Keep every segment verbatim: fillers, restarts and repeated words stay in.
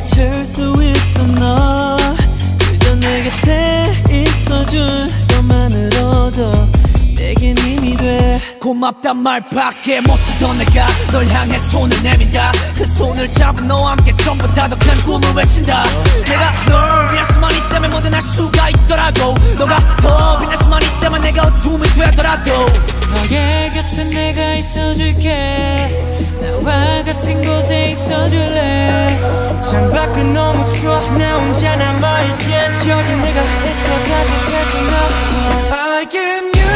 멈출 수 있던 너 그저 내 곁에 있어줄 것만으로도 내겐 힘이 돼. 고맙단 말밖에 못하던 내가 널 향해 손을 내민다. 그 손을 잡은 너와 함께 전부 다 더 큰 꿈을 외친다. 내가 널 위할 수만 있다면 뭐든 할 수가 있더라고. 너가 더 빛날 수만 있다면 내가 어둠이 되더라도 너의 곁에 내가 있어줄게. 나와 같은 곳에 있어줄래. 창밖은 너무 추워 나 혼자 남아있기엔 여기 내가 있어 따뜻해져. I give you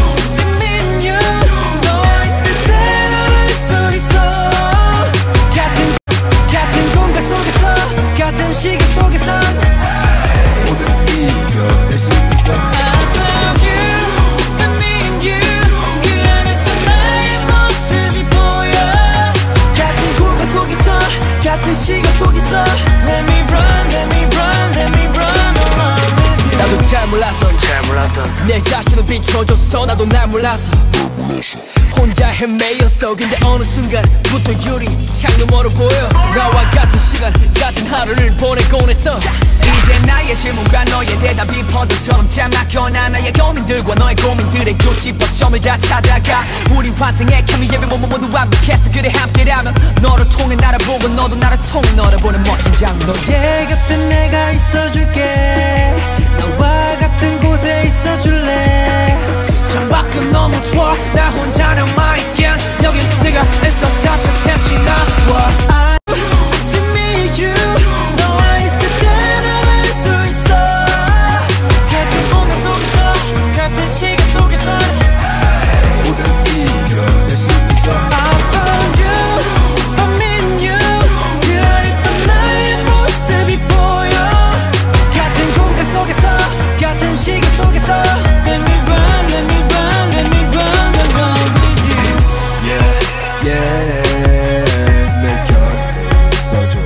시계 속에선 모든 이겨낼 수 있어. I found you, I mean you. 그 안에서 나의 모습이 보여. 같은 공간 속에서 같은 시간 속에서 Let me run, let me run, let me run along with you. 나도 잘 몰랐던 잘 몰랐던 내 자신을 비춰줬어. 나도 날 몰라서 혼자 헤매였어. 근데 어느 순간부터 유리창 너머로 보여. 나와 같은 시간 같은 하루를 보내곤 했어. 이제 나의 질문과 너의 대답이 퍼즐처럼 잘 막혀나. 나의 고민들과 너의 고민들의 교집합점을 다 찾아가. 우린 환생의 케미 예배 모두 모두 완벽했어. 그래 함께라면 너를 통해 나를 보고 너도 나를 통해 너를 보는 멋진 장면. 너의 곁에 내가 있어줄게. 나와 같은 곳에 있어줄래. 창밖은 너무 추워 나 혼자 남아있긴 여긴 내가 애써 따뜻해지 나와. I need you. 너와 있을 때 난 알 수 있어. 같은 공간 속에서 같은 시간 속에서 모든 이겨낼 수 있어. I found you, I mean you. 그 안에서 나의 모습이 보여. 같은 공간 속에서 같은 시간 속에서 Let me run, let me run, let me run along with you. Yeah, yeah, 내 곁에 있어줘.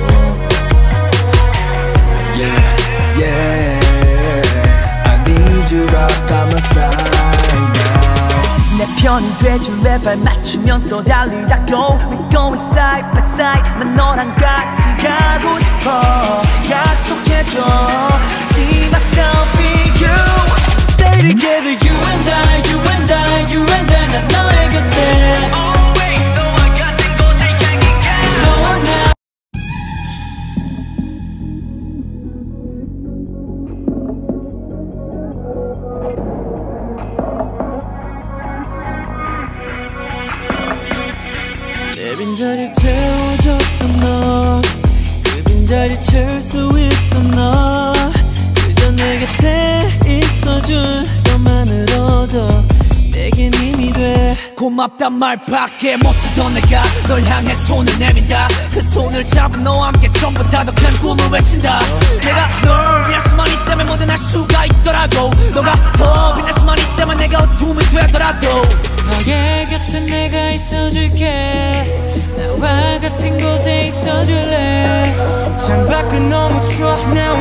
Yeah, yeah, I need you right by my side now. 내 편이 돼줄래. 발 맞추면서 달리자고. We going side by side. 난 너랑 같이 가고 싶어. 약속해줘. See myself in you. Stay together you and I, you and I, you and I. 난 너의 곁에 always 너와 같은 곳에 향해 가. 너와 나 내 빈자리를 채워줬던 너 그 빈자리를 채울 수 있던 너 그저 내 곁에 있어줄 것만으로도 내겐 힘이 돼. 고맙단 말밖에 못하던 내가 널 향해 손을 내민다. 그 손을 잡은 너와 함께 전부 다 더 큰 꿈을 외친다. 내가 널 위할 수만 있다면 뭐든 할 수가 있더라고. 너가 더 빛날 수만 있다면 내가 어둠이 되더라도 너의 곁에 내가 있어줄게. 나와 같은 곳에 있어줄래. 창밖은 너무 추워 나